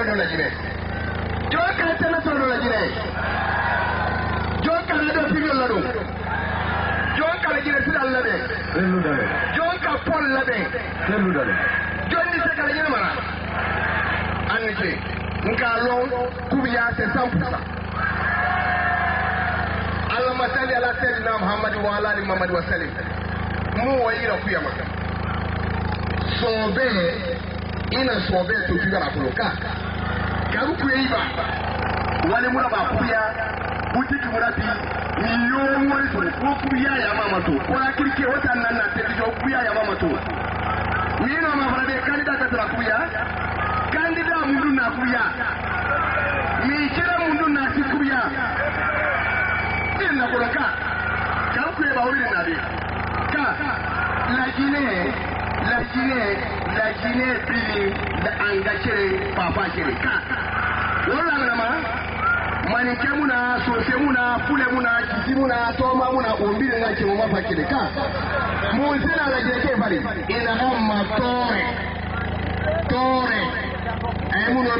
no la jine jo ka tana to no la jine jo ka la do filo la do jo ka la jine sila la de jo ka pol la de jo ni se ka la jine mara anite nka long kubiya c'est 100%. Allahumma salli ala sayyidina Muhammad wa ala ali Muhammad wa sallim. Mu wayira kuyama. Sobe ina sobe to figara kuloka. Karu kuyiba. Wale mura ba kuya butiki murati niyo muri ko kuya ya mama to. Ko akirke wata nan na te jo kuya ya mama to. Nino ma farade kandida ta kuya. Kandida mundu na kuya. Mi kira mundu na kuya. Na kuloka kan ku ba wuri na de ka la jine bili da angachere papa chere ka wala na ma manike muna sose muna fule muna kiti muna toma muna ombire ngache mu mafakire ka mu zina la jeke bari ina amma tore ay mu